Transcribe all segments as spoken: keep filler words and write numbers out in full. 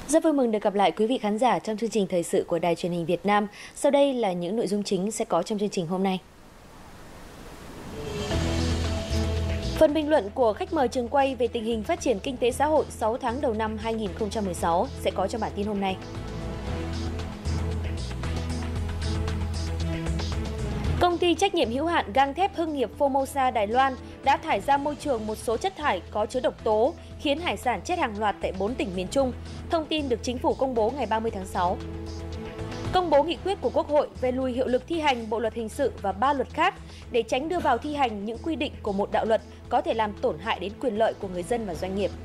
Rất vui mừng được gặp lại quý vị khán giả trong chương trình thời sự của Đài Truyền hình Việt Nam. Sau đây là những nội dung chính sẽ có trong chương trình hôm nay. Phần bình luận của khách mời trường quay về tình hình phát triển kinh tế xã hội sáu tháng đầu năm hai nghìn không trăm mười sáu sẽ có trong bản tin hôm nay. Công ty trách nhiệm hữu hạn gang thép Hưng Nghiệp Formosa Đài Loan đã thải ra môi trường một số chất thải có chứa độc tố, khiến hải sản chết hàng loạt tại bốn tỉnh miền Trung. Thông tin được Chính phủ công bố ngày ba mươi tháng sáu. Công bố nghị quyết của Quốc hội về lùi hiệu lực thi hành Bộ luật hình sự và ba luật khác để tránh đưa vào thi hành những quy định của một đạo luật có thể làm tổn hại đến quyền lợi của người dân và doanh nghiệp.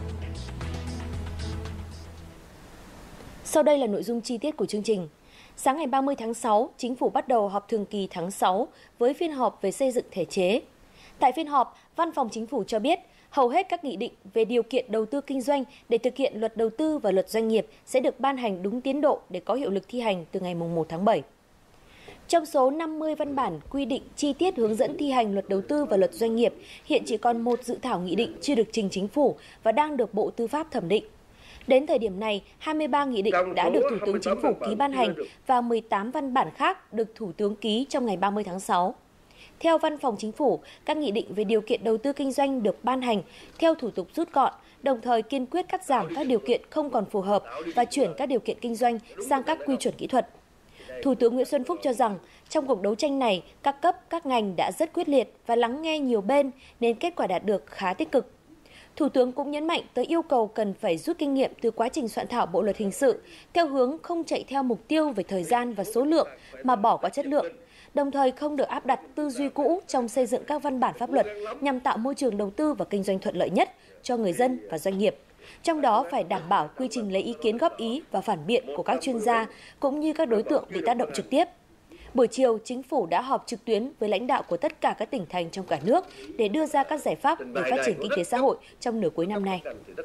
Sau đây là nội dung chi tiết của chương trình. Sáng ngày ba mươi tháng sáu, Chính phủ bắt đầu họp thường kỳ tháng sáu với phiên họp về xây dựng thể chế. Tại phiên họp, Văn phòng Chính phủ cho biết hầu hết các nghị định về điều kiện đầu tư kinh doanh để thực hiện luật đầu tư và luật doanh nghiệp sẽ được ban hành đúng tiến độ để có hiệu lực thi hành từ ngày một tháng bảy. Trong số năm mươi văn bản quy định chi tiết hướng dẫn thi hành luật đầu tư và luật doanh nghiệp, hiện chỉ còn một dự thảo nghị định chưa được trình Chính phủ và đang được Bộ Tư pháp thẩm định. Đến thời điểm này, hai mươi ba nghị định đã được Thủ tướng Chính phủ ký ban hành và mười tám văn bản khác được Thủ tướng ký trong ngày ba mươi tháng sáu. Theo Văn phòng Chính phủ, các nghị định về điều kiện đầu tư kinh doanh được ban hành theo thủ tục rút gọn, đồng thời kiên quyết cắt giảm các điều kiện không còn phù hợp và chuyển các điều kiện kinh doanh sang các quy chuẩn kỹ thuật. Thủ tướng Nguyễn Xuân Phúc cho rằng, trong cuộc đấu tranh này, các cấp, các ngành đã rất quyết liệt và lắng nghe nhiều bên nên kết quả đạt được khá tích cực. Thủ tướng cũng nhấn mạnh tới yêu cầu cần phải rút kinh nghiệm từ quá trình soạn thảo Bộ luật hình sự, theo hướng không chạy theo mục tiêu về thời gian và số lượng mà bỏ qua chất lượng, đồng thời không được áp đặt tư duy cũ trong xây dựng các văn bản pháp luật nhằm tạo môi trường đầu tư và kinh doanh thuận lợi nhất cho người dân và doanh nghiệp. Trong đó phải đảm bảo quy trình lấy ý kiến góp ý và phản biện của các chuyên gia cũng như các đối tượng bị tác động trực tiếp. Buổi chiều, Chính phủ đã họp trực tuyến với lãnh đạo của tất cả các tỉnh thành trong cả nước để đưa ra các giải pháp để phát triển kinh tế xã hội trong nửa cuối năm nay.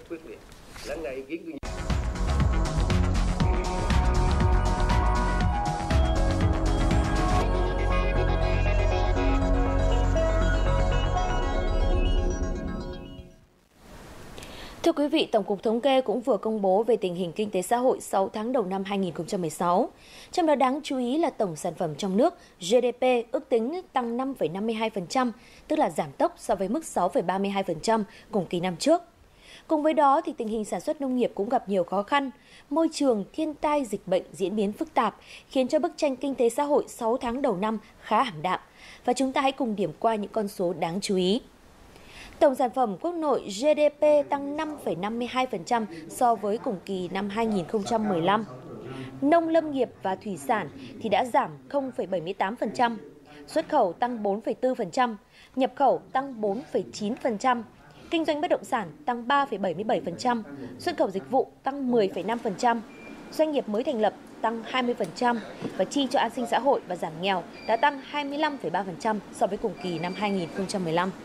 Thưa quý vị, Tổng cục Thống kê cũng vừa công bố về tình hình kinh tế xã hội sáu tháng đầu năm hai nghìn không trăm mười sáu. Trong đó đáng chú ý là tổng sản phẩm trong nước G D P ước tính tăng năm phẩy năm mươi hai phần trăm, tức là giảm tốc so với mức sáu phẩy ba mươi hai phần trăm cùng kỳ năm trước. Cùng với đó thì tình hình sản xuất nông nghiệp cũng gặp nhiều khó khăn, môi trường, thiên tai, dịch bệnh diễn biến phức tạp khiến cho bức tranh kinh tế xã hội sáu tháng đầu năm khá ảm đạm. Và chúng ta hãy cùng điểm qua những con số đáng chú ý. Tổng sản phẩm quốc nội G D P tăng năm phẩy năm mươi hai phần trăm so với cùng kỳ năm hai nghìn không trăm mười lăm. Nông lâm nghiệp và thủy sản thì đã giảm không phẩy bảy mươi tám phần trăm, xuất khẩu tăng bốn phẩy bốn phần trăm, nhập khẩu tăng bốn phẩy chín phần trăm, kinh doanh bất động sản tăng ba phẩy bảy mươi bảy phần trăm, xuất khẩu dịch vụ tăng mười phẩy năm phần trăm, doanh nghiệp mới thành lập tăng hai mươi phần trăm và chi cho an sinh xã hội và giảm nghèo đã tăng hai mươi lăm phẩy ba phần trăm so với cùng kỳ năm hai nghìn không trăm mười lăm.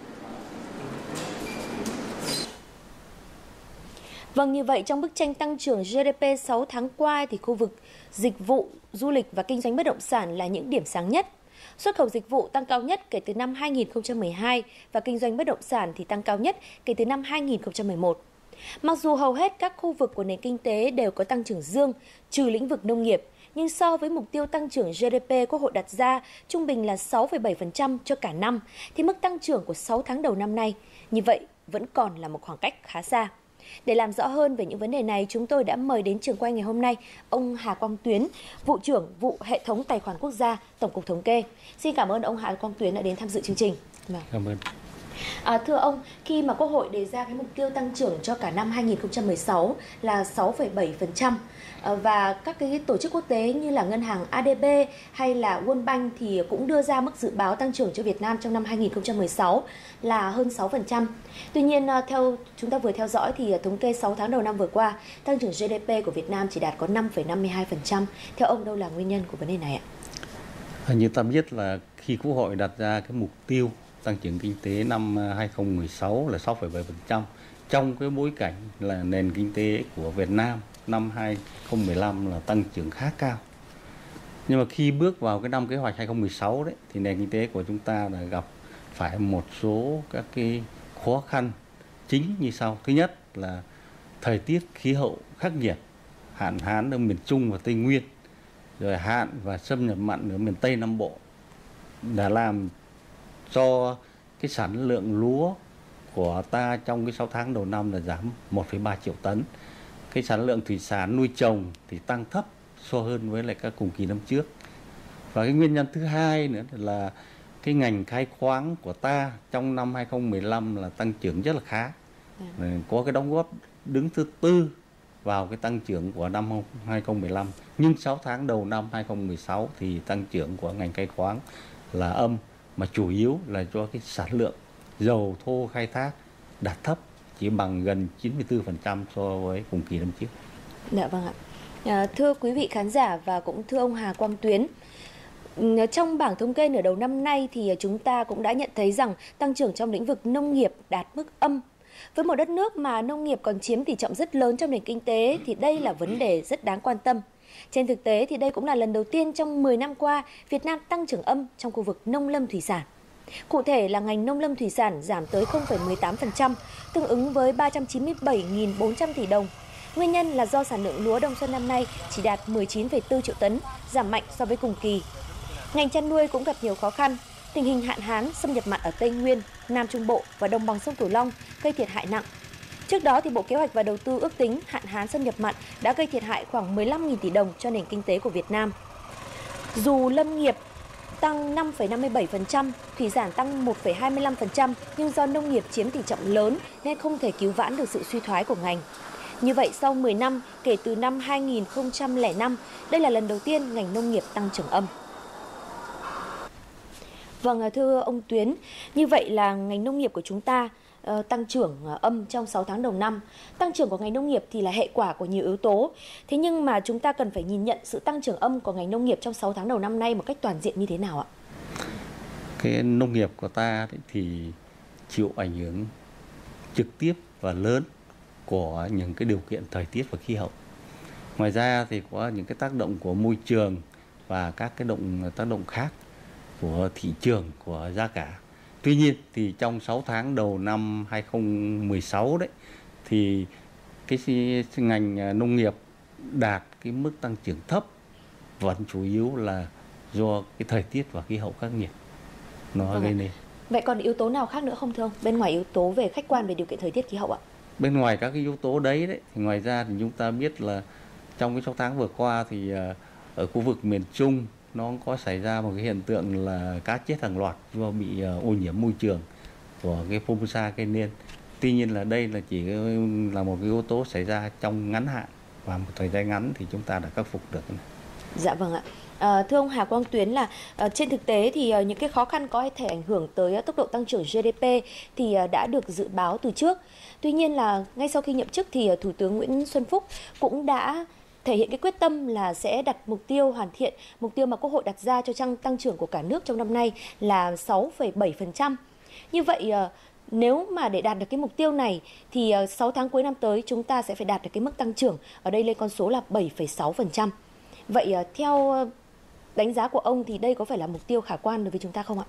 Vâng, như vậy trong bức tranh tăng trưởng G D P sáu tháng qua thì khu vực dịch vụ, du lịch và kinh doanh bất động sản là những điểm sáng nhất. Xuất khẩu dịch vụ tăng cao nhất kể từ năm hai nghìn không trăm mười hai và kinh doanh bất động sản thì tăng cao nhất kể từ năm hai nghìn không trăm mười một. Mặc dù hầu hết các khu vực của nền kinh tế đều có tăng trưởng dương, trừ lĩnh vực nông nghiệp, nhưng so với mục tiêu tăng trưởng G D P Quốc hội đặt ra trung bình là sáu phẩy bảy phần trăm cho cả năm, thì mức tăng trưởng của sáu tháng đầu năm nay như vậy vẫn còn là một khoảng cách khá xa. Để làm rõ hơn về những vấn đề này, chúng tôi đã mời đến trường quay ngày hôm nay ông Hà Quang Tuyến, vụ trưởng vụ hệ thống tài khoản quốc gia, Tổng cục Thống kê. Xin cảm ơn ông Hà Quang Tuyến đã đến tham dự chương trình. Cảm ơn. À, thưa ông, khi mà Quốc hội đề ra cái mục tiêu tăng trưởng cho cả năm hai nghìn không trăm mười sáu là sáu phẩy bảy phần trăm và các cái tổ chức quốc tế như là ngân hàng A D B hay là World Bank thì cũng đưa ra mức dự báo tăng trưởng cho Việt Nam trong năm hai nghìn không trăm mười sáu là hơn sáu phần trăm. Tuy nhiên, theo chúng ta vừa theo dõi thì thống kê sáu tháng đầu năm vừa qua, tăng trưởng G D P của Việt Nam chỉ đạt có năm phẩy năm mươi hai phần trăm. Theo ông, đâu là nguyên nhân của vấn đề này ạ? Như ta biết là khi Quốc hội đặt ra cái mục tiêu tăng trưởng kinh tế năm hai nghìn không trăm mười sáu là sáu phẩy bảy phần trăm trong cái bối cảnh là nền kinh tế của Việt Nam năm hai nghìn không trăm mười lăm là tăng trưởng khá cao. Nhưng mà khi bước vào cái năm kế hoạch hai nghìn không trăm mười sáu đấy thì nền kinh tế của chúng ta đã gặp phải một số các cái khó khăn chính như sau. Thứ nhất là thời tiết khí hậu khắc nghiệt hạn hán ở miền Trung và Tây Nguyên, rồi hạn và xâm nhập mặn ở miền Tây Nam Bộ đã làm cho cái sản lượng lúa của ta trong cái sáu tháng đầu năm là giảm một phẩy ba triệu tấn. Cái sản lượng thủy sản nuôi trồng thì tăng thấp so hơn với lại các cùng kỳ năm trước. Và cái nguyên nhân thứ hai nữa là cái ngành khai khoáng của ta trong năm hai không một lăm là tăng trưởng rất là khá. Yeah. Có cái đóng góp đứng thứ tư vào cái tăng trưởng của năm hai không một lăm. Nhưng sáu tháng đầu năm hai không một sáu thì tăng trưởng của ngành khai khoáng là âm, mà chủ yếu là do cái sản lượng dầu thô khai thác đạt thấp, chỉ bằng gần chín mươi tư phần trăm so với cùng kỳ năm trước. Dạ vâng ạ. À, thưa quý vị khán giả và cũng thưa ông Hà Quang Tuyến, trong bảng thống kê nửa đầu năm nay thì chúng ta cũng đã nhận thấy rằng tăng trưởng trong lĩnh vực nông nghiệp đạt mức âm. Với một đất nước mà nông nghiệp còn chiếm tỷ trọng rất lớn trong nền kinh tế thì đây là vấn đề rất đáng quan tâm. Trên thực tế thì đây cũng là lần đầu tiên trong mười năm qua Việt Nam tăng trưởng âm trong khu vực nông lâm thủy sản. Cụ thể là ngành nông lâm thủy sản giảm tới không phẩy mười tám phần trăm, tương ứng với ba trăm chín mươi bảy nghìn bốn trăm tỷ đồng. Nguyên nhân là do sản lượng lúa đông xuân năm nay chỉ đạt mười chín phẩy bốn triệu tấn, giảm mạnh so với cùng kỳ. Ngành chăn nuôi cũng gặp nhiều khó khăn. Tình hình hạn hán, xâm nhập mặn ở Tây Nguyên, Nam Trung Bộ và đồng bằng sông Cửu Long gây thiệt hại nặng. Trước đó thì Bộ Kế hoạch và Đầu tư ước tính hạn hán xâm nhập mặn đã gây thiệt hại khoảng mười lăm nghìn tỷ đồng cho nền kinh tế của Việt Nam. Dù lâm nghiệp tăng năm phẩy năm mươi bảy phần trăm, thủy sản tăng một phẩy hai mươi lăm phần trăm, nhưng do nông nghiệp chiếm tỷ trọng lớn nên không thể cứu vãn được sự suy thoái của ngành. Như vậy, sau mười năm kể từ năm hai nghìn không trăm lẻ năm, đây là lần đầu tiên ngành nông nghiệp tăng trưởng âm. Vâng, thưa ông Tuyến, như vậy là ngành nông nghiệp của chúng ta uh, tăng trưởng uh, âm trong sáu tháng đầu năm. Tăng trưởng của ngành nông nghiệp thì là hệ quả của nhiều yếu tố. Thế nhưng mà chúng ta cần phải nhìn nhận sự tăng trưởng âm của ngành nông nghiệp trong sáu tháng đầu năm nay một cách toàn diện như thế nào ạ? Cái nông nghiệp của ta thì chịu ảnh hưởng trực tiếp và lớn của những cái điều kiện thời tiết và khí hậu. Ngoài ra thì có những cái tác động của môi trường và các cái động tác động khác của thị trường, của giá cả. Tuy nhiên thì trong sáu tháng đầu năm hai không một sáu đấy thì cái ngành nông nghiệp đạt cái mức tăng trưởng thấp vẫn chủ yếu là do cái thời tiết và khí hậu khắc nghiệt nó vâng gây nên. Vậy còn yếu tố nào khác nữa không thưa ông? Bên ngoài yếu tố về khách quan về điều kiện thời tiết khí hậu ạ? Bên ngoài các cái yếu tố đấy đấy thì ngoài ra thì chúng ta biết là trong cái sáu tháng vừa qua thì ở khu vực miền Trung nó có xảy ra một cái hiện tượng là cá chết hàng loạt do bị ô nhiễm môi trường của cái Formosa cây niên. Tuy nhiên là đây là chỉ là một cái yếu tố xảy ra trong ngắn hạn và một thời gian ngắn thì chúng ta đã khắc phục được. Dạ vâng ạ. À, thưa ông Hà Quang Tuyến là à, trên thực tế thì à, những cái khó khăn có thể ảnh hưởng tới à, tốc độ tăng trưởng giê đê pê thì à, đã được dự báo từ trước. Tuy nhiên là ngay sau khi nhậm chức thì à, Thủ tướng Nguyễn Xuân Phúc cũng đã thể hiện cái quyết tâm là sẽ đặt mục tiêu hoàn thiện, mục tiêu mà Quốc hội đặt ra cho tăng tăng trưởng của cả nước trong năm nay là sáu phẩy bảy phần trăm. Như vậy à, nếu mà để đạt được cái mục tiêu này thì à, sáu tháng cuối năm tới chúng ta sẽ phải đạt được cái mức tăng trưởng ở đây lên con số là bảy phẩy sáu phần trăm. Vậy à, theo đánh giá của ông thì đây có phải là mục tiêu khả quan đối với chúng ta không ạ?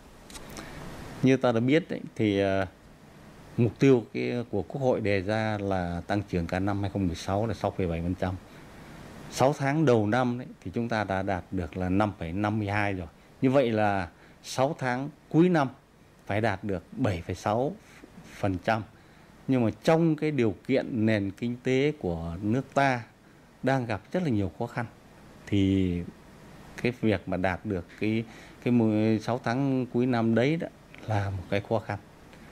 Như ta đã biết đấy, thì uh, mục tiêu cái, của Quốc hội đề ra là tăng trưởng cả năm hai không một sáu là sáu phẩy bảy phần trăm. sáu tháng đầu năm đấy, thì chúng ta đã đạt được là năm phẩy năm mươi hai rồi. Như vậy là sáu tháng cuối năm phải đạt được bảy phẩy sáu phần trăm. Nhưng mà trong cái điều kiện nền kinh tế của nước ta đang gặp rất là nhiều khó khăn thì cái việc mà đạt được cái cái sáu tháng cuối năm đấy đó là một cái khó khăn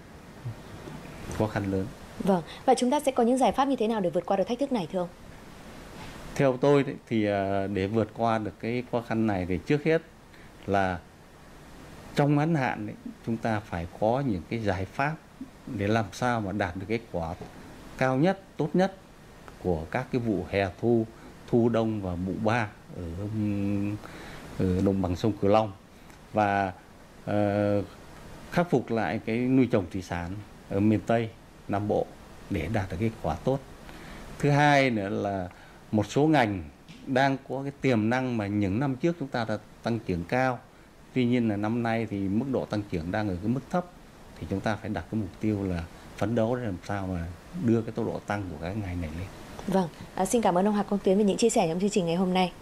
khó khăn lớn. Vâng, và chúng ta sẽ có những giải pháp như thế nào để vượt qua được thách thức này thưa ông? Theo tôi đấy, thì để vượt qua được cái khó khăn này thì trước hết là trong ngắn hạn đấy, chúng ta phải có những cái giải pháp để làm sao mà đạt được kết quả cao nhất, tốt nhất của các cái vụ hè thu, thu đông và vụ ba ở, ở đồng bằng sông Cửu Long và uh, khắc phục lại cái nuôi trồng thủy sản ở miền Tây Nam Bộ để đạt được kết quả tốt. Thứ hai nữa là một số ngành đang có cái tiềm năng mà những năm trước chúng ta đã tăng trưởng cao, tuy nhiên là năm nay thì mức độ tăng trưởng đang ở cái mức thấp, thì chúng ta phải đặt cái mục tiêu là phấn đấu để làm sao mà đưa cái tốc độ tăng của các ngành này lên. Vâng, à, xin cảm ơn ông Hạc Công Tuyến về những chia sẻ trong chương trình ngày hôm nay.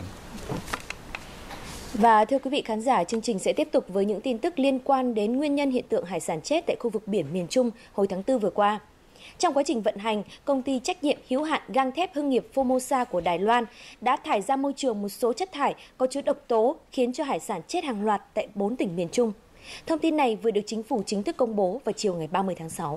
Và thưa quý vị khán giả, chương trình sẽ tiếp tục với những tin tức liên quan đến nguyên nhân hiện tượng hải sản chết tại khu vực biển miền Trung hồi tháng tư vừa qua. Trong quá trình vận hành, công ty trách nhiệm hữu hạn gang thép hương nghiệp Formosa của Đài Loan đã thải ra môi trường một số chất thải có chứa độc tố khiến cho hải sản chết hàng loạt tại bốn tỉnh miền Trung. Thông tin này vừa được chính phủ chính thức công bố vào chiều ngày ba mươi tháng sáu.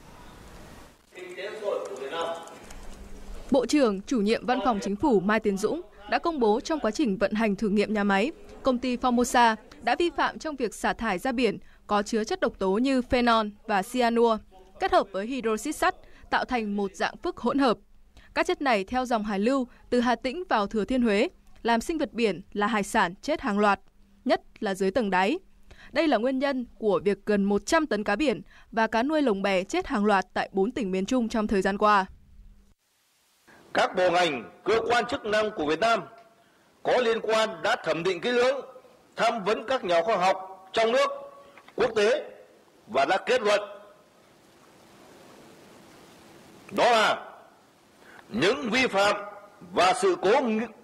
Bộ trưởng, chủ nhiệm Văn phòng Chính phủ Mai Tiến Dũng đã công bố trong quá trình vận hành thử nghiệm nhà máy, công ty Formosa đã vi phạm trong việc xả thải ra biển có chứa chất độc tố như phenol và cyanua, kết hợp với hydroxit sắt tạo thành một dạng phức hỗn hợp. Các chất này theo dòng hải lưu từ Hà Tĩnh vào Thừa Thiên Huế, làm sinh vật biển là hải sản chết hàng loạt, nhất là dưới tầng đáy. Đây là nguyên nhân của việc gần một trăm tấn cá biển và cá nuôi lồng bè chết hàng loạt tại bốn tỉnh miền Trung trong thời gian qua. Các bộ ngành, cơ quan chức năng của Việt Nam có liên quan đã thẩm định kỹ lưỡng, tham vấn các nhà khoa học trong nước, quốc tế và đã kết luận đó là những vi phạm và sự cố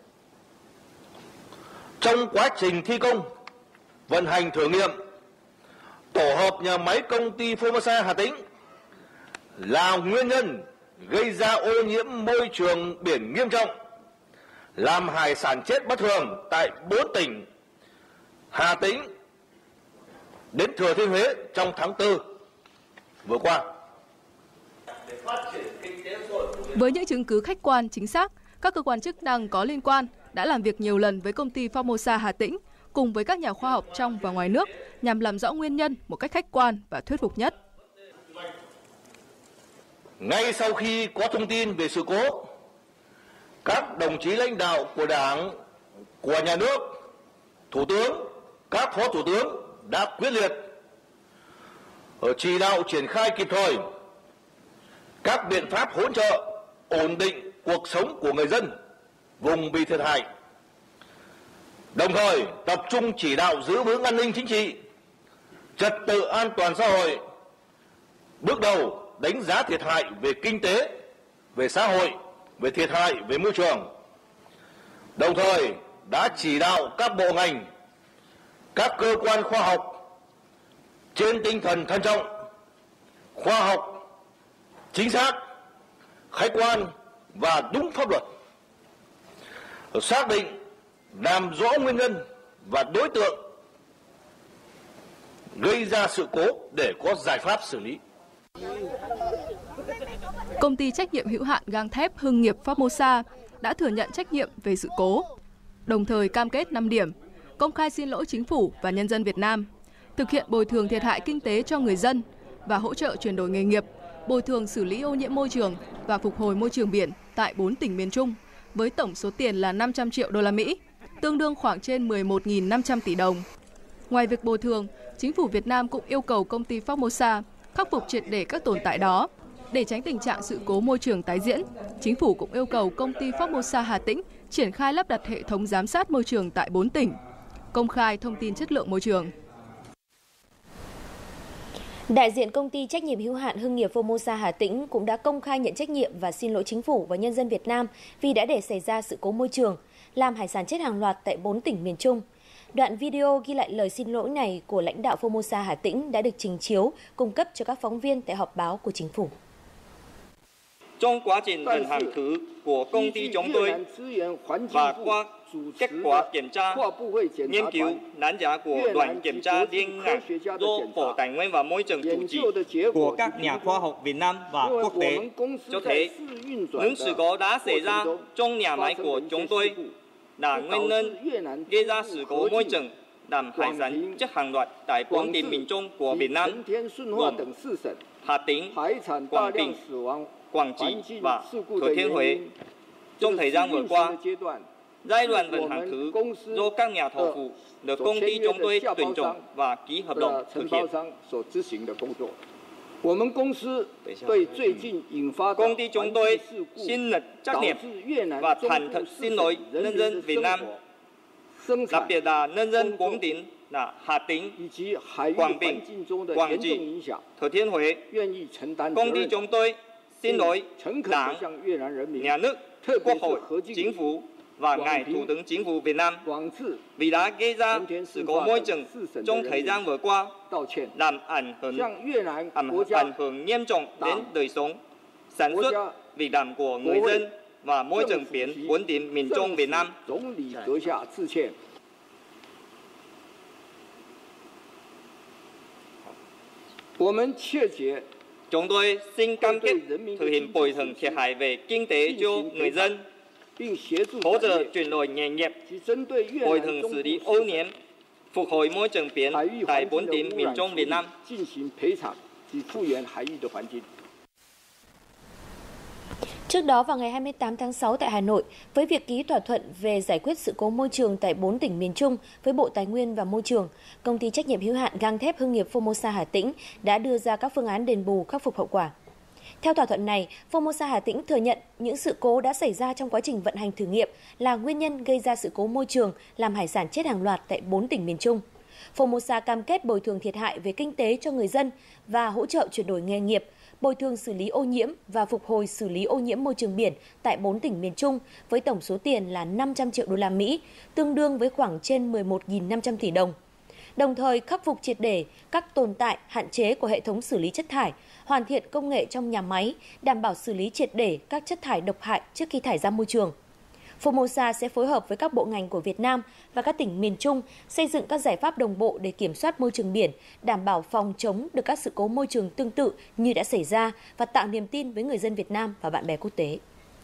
trong quá trình thi công, vận hành thử nghiệm tổ hợp nhà máy công ty Formosa Hà Tĩnh là nguyên nhân gây ra ô nhiễm môi trường biển nghiêm trọng, làm hải sản chết bất thường tại bốn tỉnh Hà Tĩnh đến Thừa Thiên Huế trong tháng tư vừa qua. Với những chứng cứ khách quan chính xác, các cơ quan chức năng có liên quan đã làm việc nhiều lần với công ty Formosa Hà Tĩnh cùng với các nhà khoa học trong và ngoài nước nhằm làm rõ nguyên nhân một cách khách quan và thuyết phục nhất. Ngay sau khi có thông tin về sự cố, các đồng chí lãnh đạo của Đảng, của Nhà nước, Thủ tướng, các Phó Thủ tướng đã quyết liệt chỉ đạo triển khai kịp thời các biện pháp hỗ trợ ổn định cuộc sống của người dân vùng bị thiệt hại, đồng thời tập trung chỉ đạo giữ vững an ninh chính trị, trật tự an toàn xã hội, bước đầu đánh giá thiệt hại về kinh tế, về xã hội, về thiệt hại về môi trường. Đồng thời đã chỉ đạo các bộ ngành, các cơ quan khoa học trên tinh thần thận trọng, khoa học, chính xác, khách quan và đúng pháp luật, xác định làm rõ nguyên nhân và đối tượng gây ra sự cố để có giải pháp xử lý. Công ty trách nhiệm hữu hạn gang thép hương nghiệp Formosa đã thừa nhận trách nhiệm về sự cố, đồng thời cam kết năm điểm, công khai xin lỗi chính phủ và nhân dân Việt Nam, thực hiện bồi thường thiệt hại kinh tế cho người dân và hỗ trợ chuyển đổi nghề nghiệp, bồi thường xử lý ô nhiễm môi trường và phục hồi môi trường biển tại bốn tỉnh miền Trung với tổng số tiền là năm trăm triệu đô la Mỹ, tương đương khoảng trên mười một nghìn năm trăm tỷ đồng. Ngoài việc bồi thường, chính phủ Việt Nam cũng yêu cầu công ty Formosa khắc phục triệt để các tồn tại đó. Để tránh tình trạng sự cố môi trường tái diễn, chính phủ cũng yêu cầu công ty Formosa Hà Tĩnh triển khai lắp đặt hệ thống giám sát môi trường tại bốn tỉnh, công khai thông tin chất lượng môi trường. Đại diện công ty trách nhiệm hữu hạn hương nghiệp Formosa Hà Tĩnh cũng đã công khai nhận trách nhiệm và xin lỗi chính phủ và nhân dân Việt Nam vì đã để xảy ra sự cố môi trường, làm hải sản chết hàng loạt tại bốn tỉnh miền Trung. Đoạn video ghi lại lời xin lỗi này của lãnh đạo Formosa Hà Tĩnh đã được trình chiếu, cung cấp cho các phóng viên tại họp báo của chính phủ. Trong quá trình vận hành thử của công ty chúng tôi và qua kết quả kiểm tra, nghiên cứu, đánh giá của đoàn kiểm tra liên ngành do Bộ Tài nguyên và Môi trường chủ trì của các nhà khoa học Việt Nam và quốc tế cho thấy những sự cố đã xảy ra trong nhà máy của chúng tôi là nguyên nhân gây ra sự cố môi trường làm hải sản chết hàng loạt tại bốn tỉnh miền Trung của Việt Nam gồm Hà Tĩnh, Quảng Bình, Quảng Trị và Thừa Thiên Huế. Trong thời gian vừa qua, giai đoạn vận hành thử do các nhà thầu phụ được công ty chúng tôi tuyển chọn và ký hợp đồng thực hiện. Công ty chúng tôi xin nhận trách nhiệm và thành thật xin lỗi nhân dân Việt Nam, đặc biệt là nhân dân bốn tỉnh là Hà Tĩnh, Quảng Bình, Quảng Trị, Thừa Thiên Huế. Công ty chúng tôi xin lỗi Đảng, Nhà nước, Quốc hội, Chính phủ và ngài Thủ tướng Chính phủ Việt Nam vì đã gây ra sự cố môi trường trong thời gian vừa qua, làm ảnh hưởng, ảnh hưởng nghiêm trọng đến đời sống, sản xuất, việc làm của người dân và môi trường biển bốn tỉnh miền Trung Việt Nam. Chúng tôi xin cam kết thực hiện bồi thường thiệt hại về kinh tế cho người dân, hỗ trợ chuyển đổi nghề nghiệp, bồi thường xử lý ô nhiễm, phục hồi môi trường biển tại bốn tỉnh miền Trung Việt Nam. Trước đó vào ngày hai mươi tám tháng sáu tại Hà Nội, với việc ký thỏa thuận về giải quyết sự cố môi trường tại bốn tỉnh miền Trung với Bộ Tài nguyên và Môi trường, Công ty trách nhiệm hữu hạn gang thép Hưng nghiệp Formosa Hà Tĩnh đã đưa ra các phương án đền bù khắc phục hậu quả. Theo thỏa thuận này, Formosa Hà Tĩnh thừa nhận những sự cố đã xảy ra trong quá trình vận hành thử nghiệm là nguyên nhân gây ra sự cố môi trường làm hải sản chết hàng loạt tại bốn tỉnh miền Trung. Formosa cam kết bồi thường thiệt hại về kinh tế cho người dân và hỗ trợ chuyển đổi nghề nghiệp, bồi thường xử lý ô nhiễm và phục hồi xử lý ô nhiễm môi trường biển tại bốn tỉnh miền Trung với tổng số tiền là năm trăm triệu đô la Mỹ, tương đương với khoảng trên mười một nghìn năm trăm tỷ đồng. Đồng thời khắc phục triệt để các tồn tại, hạn chế của hệ thống xử lý chất thải, hoàn thiện công nghệ trong nhà máy, đảm bảo xử lý triệt để các chất thải độc hại trước khi thải ra môi trường. Formosa sẽ phối hợp với các bộ ngành của Việt Nam và các tỉnh miền Trung xây dựng các giải pháp đồng bộ để kiểm soát môi trường biển, đảm bảo phòng chống được các sự cố môi trường tương tự như đã xảy ra và tạo niềm tin với người dân Việt Nam và bạn bè quốc tế.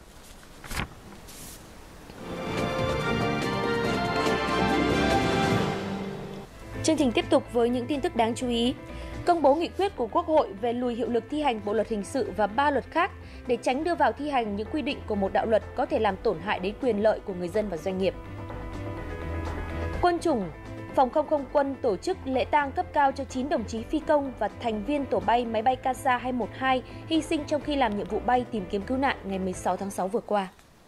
Chương trình tiếp tục với những tin tức đáng chú ý. Công bố nghị quyết của Quốc hội về lùi hiệu lực thi hành Bộ luật hình sự và ba luật khác để tránh đưa vào thi hành những quy định của một đạo luật có thể làm tổn hại đến quyền lợi của người dân và doanh nghiệp. Quân chủng Phòng không không quân tổ chức lễ tang cấp cao cho chín đồng chí phi công và thành viên tổ bay máy bay K S A hai một hai hy sinh trong khi làm nhiệm vụ bay tìm kiếm cứu nạn ngày mười sáu tháng sáu vừa qua.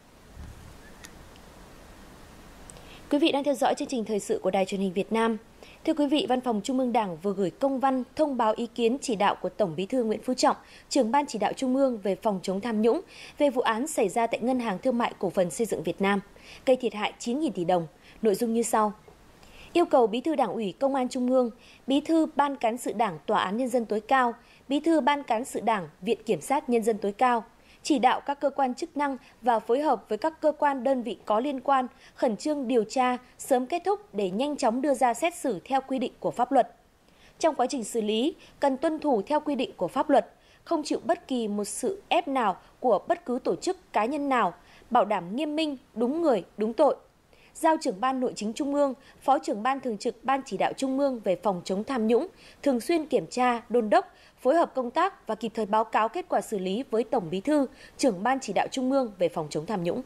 Quý vị đang theo dõi chương trình thời sự của Đài Truyền hình Việt Nam. Thưa quý vị, Văn phòng Trung ương Đảng vừa gửi công văn thông báo ý kiến chỉ đạo của Tổng Bí thư Nguyễn Phú Trọng, trưởng Ban Chỉ đạo Trung ương về phòng chống tham nhũng về vụ án xảy ra tại Ngân hàng Thương mại Cổ phần Xây dựng Việt Nam, gây thiệt hại chín nghìn tỷ đồng. Nội dung như sau: yêu cầu Bí thư Đảng ủy Công an Trung ương, Bí thư Ban Cán sự Đảng Tòa án Nhân dân tối cao, Bí thư Ban Cán sự Đảng Viện Kiểm sát Nhân dân tối cao chỉ đạo các cơ quan chức năng và phối hợp với các cơ quan đơn vị có liên quan khẩn trương điều tra, sớm kết thúc để nhanh chóng đưa ra xét xử theo quy định của pháp luật. Trong quá trình xử lý, cần tuân thủ theo quy định của pháp luật, không chịu bất kỳ một sự ép nào của bất cứ tổ chức cá nhân nào, bảo đảm nghiêm minh, đúng người, đúng tội. Giao trưởng Ban Nội chính Trung ương, Phó trưởng Ban Thường trực Ban Chỉ đạo Trung ương về phòng chống tham nhũng, thường xuyên kiểm tra, đôn đốc, phối hợp công tác và kịp thời báo cáo kết quả xử lý với Tổng Bí thư, trưởng Ban Chỉ đạo Trung ương về phòng chống tham nhũng.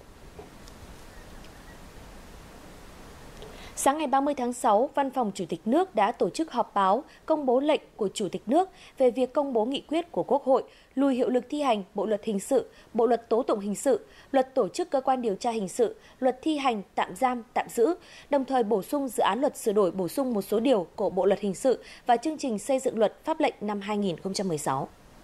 Sáng ngày ba mươi tháng sáu, Văn phòng Chủ tịch nước đã tổ chức họp báo công bố lệnh của Chủ tịch nước về việc công bố nghị quyết của Quốc hội lùi hiệu lực thi hành Bộ luật hình sự, Bộ luật tố tụng hình sự, Luật tổ chức cơ quan điều tra hình sự, Luật thi hành, tạm giam, tạm giữ, đồng thời bổ sung dự án luật sửa đổi bổ sung một số điều của Bộ luật hình sự và chương trình xây dựng luật pháp lệnh năm hai nghìn không trăm mười sáu.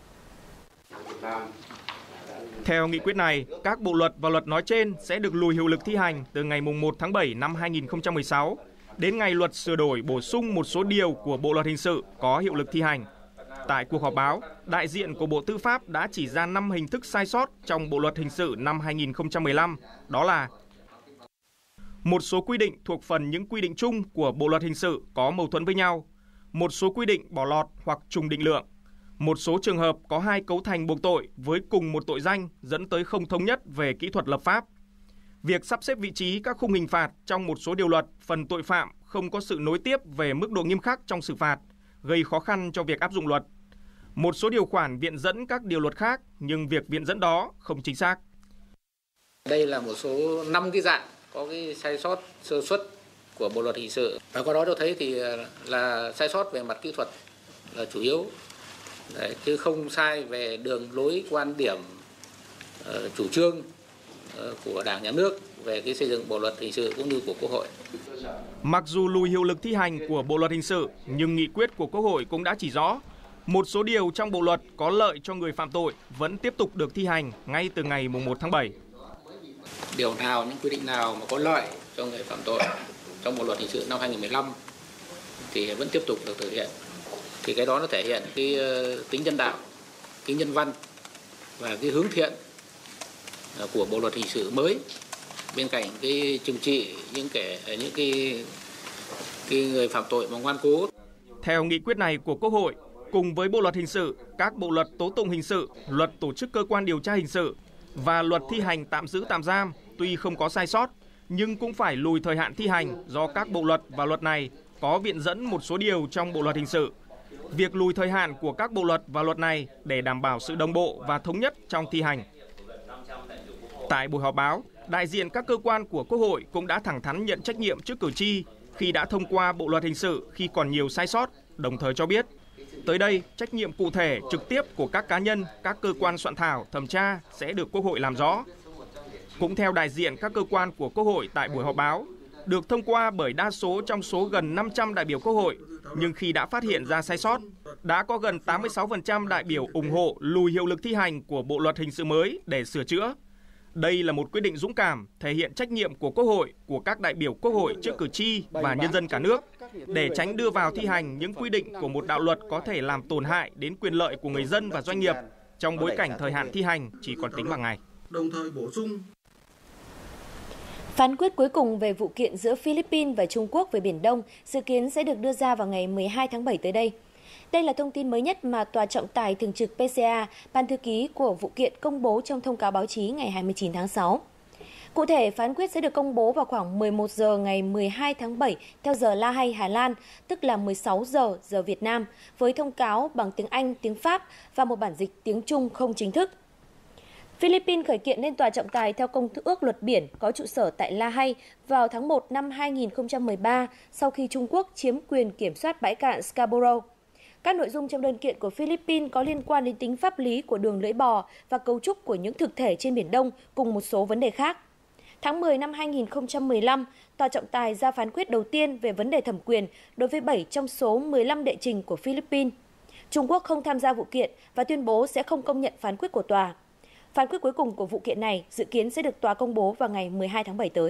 Theo nghị quyết này, các bộ luật và luật nói trên sẽ được lùi hiệu lực thi hành từ ngày một tháng bảy năm hai nghìn không trăm mười sáu đến ngày luật sửa đổi bổ sung một số điều của Bộ luật hình sự có hiệu lực thi hành. Tại cuộc họp báo, đại diện của Bộ Tư pháp đã chỉ ra năm hình thức sai sót trong Bộ luật hình sự năm hai nghìn không trăm mười lăm, đó là: một số quy định thuộc phần những quy định chung của Bộ luật hình sự có mâu thuẫn với nhau, một số quy định bỏ lọt hoặc trùng định lượng, một số trường hợp có hai cấu thành buộc tội với cùng một tội danh dẫn tới không thống nhất về kỹ thuật lập pháp. Việc sắp xếp vị trí các khung hình phạt trong một số điều luật phần tội phạm không có sự nối tiếp về mức độ nghiêm khắc trong xử phạt, gây khó khăn cho việc áp dụng luật. Một số điều khoản viện dẫn các điều luật khác nhưng việc viện dẫn đó không chính xác. Đây là một số năm cái dạng có cái sai sót sơ suất của Bộ luật hình sự. Và qua đó tôi thấy thì là sai sót về mặt kỹ thuật là chủ yếu. Đấy, chứ không sai về đường lối quan điểm uh, chủ trương uh, của Đảng, Nhà nước về cái xây dựng Bộ luật hình sự cũng như của Quốc hội. Mặc dù lùi hiệu lực thi hành của Bộ luật hình sự, nhưng nghị quyết của Quốc hội cũng đã chỉ rõ Một số điều trong bộ luật có lợi cho người phạm tội vẫn tiếp tục được thi hành ngay từ ngày mùng một tháng bảy. Điều nào, những quy định nào mà có lợi cho người phạm tội trong bộ luật hình sự năm hai nghìn không trăm mười lăm thì vẫn tiếp tục được thực hiện. Thì cái đó nó thể hiện cái tính nhân đạo, cái nhân văn và cái hướng thiện của bộ luật hình sự mới, bên cạnh cái trừng trị những kẻ những cái cái người phạm tội mà ngoan cố. Theo nghị quyết này của Quốc hội, cùng với bộ luật hình sự, các bộ luật tố tụng hình sự, luật tổ chức cơ quan điều tra hình sự và luật thi hành tạm giữ tạm giam tuy không có sai sót nhưng cũng phải lùi thời hạn thi hành do các bộ luật và luật này có viện dẫn một số điều trong bộ luật hình sự. Việc lùi thời hạn của các bộ luật và luật này để đảm bảo sự đồng bộ và thống nhất trong thi hành. Tại buổi họp báo, đại diện các cơ quan của Quốc hội cũng đã thẳng thắn nhận trách nhiệm trước cử tri khi đã thông qua bộ luật hình sự khi còn nhiều sai sót, đồng thời cho biết tới đây trách nhiệm cụ thể trực tiếp của các cá nhân, các cơ quan soạn thảo, thẩm tra sẽ được Quốc hội làm rõ. Cũng theo đại diện các cơ quan của Quốc hội tại buổi họp báo, được thông qua bởi đa số trong số gần năm trăm đại biểu Quốc hội, nhưng khi đã phát hiện ra sai sót, đã có gần tám mươi sáu phần trăm đại biểu ủng hộ lùi hiệu lực thi hành của bộ luật hình sự mới để sửa chữa. Đây là một quyết định dũng cảm, thể hiện trách nhiệm của Quốc hội, của các đại biểu Quốc hội trước cử tri và nhân dân cả nước, để tránh đưa vào thi hành những quy định của một đạo luật có thể làm tổn hại đến quyền lợi của người dân và doanh nghiệp trong bối cảnh thời hạn thi hành chỉ còn tính bằng ngày. Đồng thời bổ sung phán quyết cuối cùng về vụ kiện giữa Philippines và Trung Quốc về Biển Đông dự kiến sẽ được đưa ra vào ngày mười hai tháng bảy tới đây. Đây là thông tin mới nhất mà Tòa trọng tài thường trực pê xê a, ban thư ký của vụ kiện công bố trong thông cáo báo chí ngày hai mươi chín tháng sáu. Cụ thể, phán quyết sẽ được công bố vào khoảng mười một giờ ngày mười hai tháng bảy theo giờ La Hay, Hà Lan, tức là mười sáu giờ giờ Việt Nam, với thông cáo bằng tiếng Anh, tiếng Pháp và một bản dịch tiếng Trung không chính thức. Philippines khởi kiện lên Tòa trọng tài theo Công ước Luật Biển có trụ sở tại La Hay vào tháng một năm hai nghìn không trăm mười ba sau khi Trung Quốc chiếm quyền kiểm soát bãi cạn Scarborough. Các nội dung trong đơn kiện của Philippines có liên quan đến tính pháp lý của đường lưỡi bò và cấu trúc của những thực thể trên Biển Đông cùng một số vấn đề khác. Tháng mười năm hai nghìn không trăm mười lăm, Tòa trọng tài ra phán quyết đầu tiên về vấn đề thẩm quyền đối với bảy trong số mười lăm đệ trình của Philippines. Trung Quốc không tham gia vụ kiện và tuyên bố sẽ không công nhận phán quyết của tòa. Phán quyết cuối cùng của vụ kiện này dự kiến sẽ được tòa công bố vào ngày mười hai tháng bảy tới.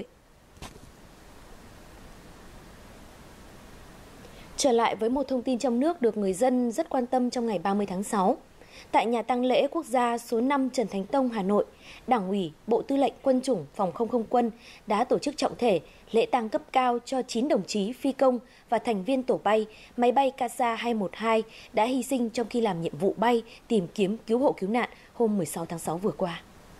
Trở lại với một thông tin trong nước được người dân rất quan tâm trong ngày ba mươi tháng sáu. Tại nhà tang lễ quốc gia số năm Trần Thánh Tông, Hà Nội, Đảng ủy, Bộ Tư lệnh Quân chủng Phòng không không quân đã tổ chức trọng thể lễ tang cấp cao cho chín đồng chí phi công và thành viên tổ bay máy bay K A hai một hai đã hy sinh trong khi làm nhiệm vụ bay tìm kiếm cứu hộ cứu nạn hôm mười sáu tháng sáu vừa qua.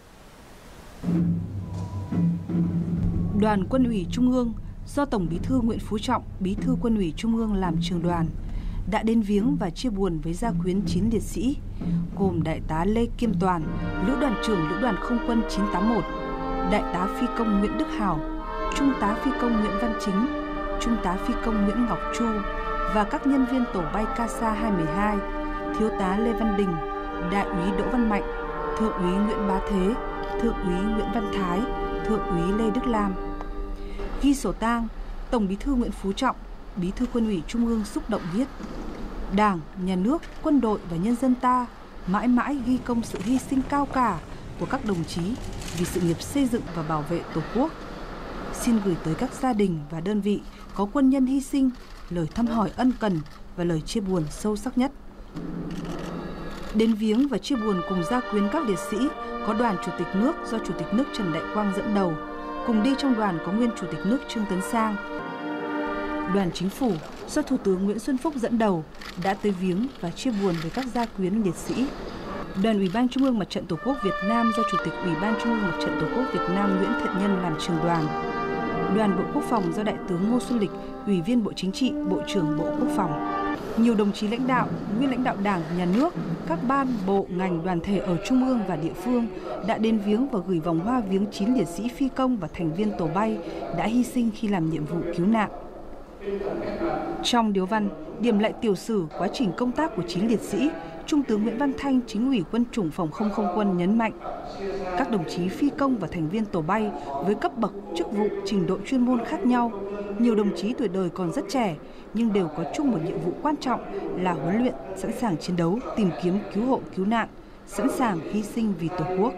Đoàn Quân ủy Trung ương do Tổng Bí thư Nguyễn Phú Trọng, Bí thư Quân ủy Trung ương làm trưởng đoàn, đã đến viếng và chia buồn với gia quyến chín liệt sĩ, gồm Đại tá Lê Kim Toàn, Lữ đoàn trưởng Lữ đoàn Không quân chín tám mốt, Đại tá Phi công Nguyễn Đức Hào, Trung tá Phi công Nguyễn Văn Chính, Trung tá Phi công Nguyễn Ngọc Chu và các nhân viên tổ bay K A hai một hai, Thiếu tá Lê Văn Đình, Đại úy Đỗ Văn Mạnh, Thượng úy Nguyễn Bá Thế, Thượng úy Nguyễn Văn Thái, Thượng úy Lê Đức Lam. Ghi sổ tang, Tổng Bí thư Nguyễn Phú Trọng, Bí thư Quân ủy Trung ương xúc động viết: Đảng, Nhà nước, quân đội và nhân dân ta mãi mãi ghi công sự hy sinh cao cả của các đồng chí vì sự nghiệp xây dựng và bảo vệ Tổ quốc. Xin gửi tới các gia đình và đơn vị có quân nhân hy sinh lời thăm hỏi ân cần và lời chia buồn sâu sắc nhất. Đến viếng và chia buồn cùng gia quyến các liệt sĩ có đoàn Chủ tịch nước do Chủ tịch nước Trần Đại Quang dẫn đầu, cùng đi trong đoàn có nguyên Chủ tịch nước Trương Tấn Sang. Đoàn Chính phủ do Thủ tướng Nguyễn Xuân Phúc dẫn đầu đã tới viếng và chia buồn với các gia quyến liệt sĩ. Đoàn Ủy ban Trung ương Mặt trận Tổ quốc Việt Nam do Chủ tịch Ủy ban Trung ương Mặt trận Tổ quốc Việt Nam Nguyễn Thiện Nhân làm trưởng đoàn. Đoàn Bộ Quốc phòng do Đại tướng Ngô Xuân Lịch, Ủy viên Bộ Chính trị, Bộ trưởng Bộ Quốc phòng. Nhiều đồng chí lãnh đạo, nguyên lãnh đạo Đảng, Nhà nước, các ban, bộ, ngành, đoàn thể ở Trung ương và địa phương đã đến viếng và gửi vòng hoa viếng chín liệt sĩ phi công và thành viên tổ bay đã hy sinh khi làm nhiệm vụ cứu nạn. Trong điếu văn, điểm lại tiểu sử quá trình công tác của chín liệt sĩ, Trung tướng Nguyễn Văn Thanh, Chính ủy Quân chủng Phòng không không quân nhấn mạnh, các đồng chí phi công và thành viên tổ bay với cấp bậc, chức vụ, trình độ chuyên môn khác nhau, nhiều đồng chí tuổi đời còn rất trẻ nhưng đều có chung một nhiệm vụ quan trọng là huấn luyện, sẵn sàng chiến đấu, tìm kiếm cứu hộ cứu nạn, sẵn sàng hy sinh vì Tổ quốc.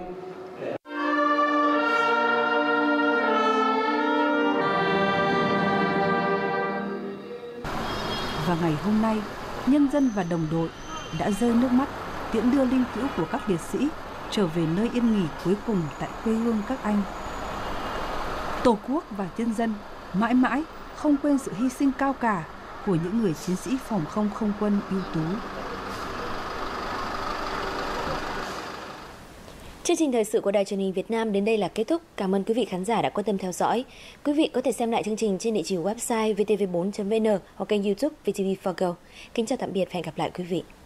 Và ngày hôm nay, nhân dân và đồng đội đã rơi nước mắt tiễn đưa linh cữu của các liệt sĩ trở về nơi yên nghỉ cuối cùng tại quê hương các anh. Tổ quốc và nhân dân mãi mãi không quên sự hy sinh cao cả của những người chiến sĩ phòng không không quân ưu tú. Chương trình thời sự của Đài Truyền hình Việt Nam đến đây là kết thúc. Cảm ơn quý vị khán giả đã quan tâm theo dõi. Quý vị có thể xem lại chương trình trên địa chỉ website vê tê vê bốn chấm vê en hoặc kênh YouTube vê tê vê For Go. Kính chào tạm biệt và hẹn gặp lại quý vị.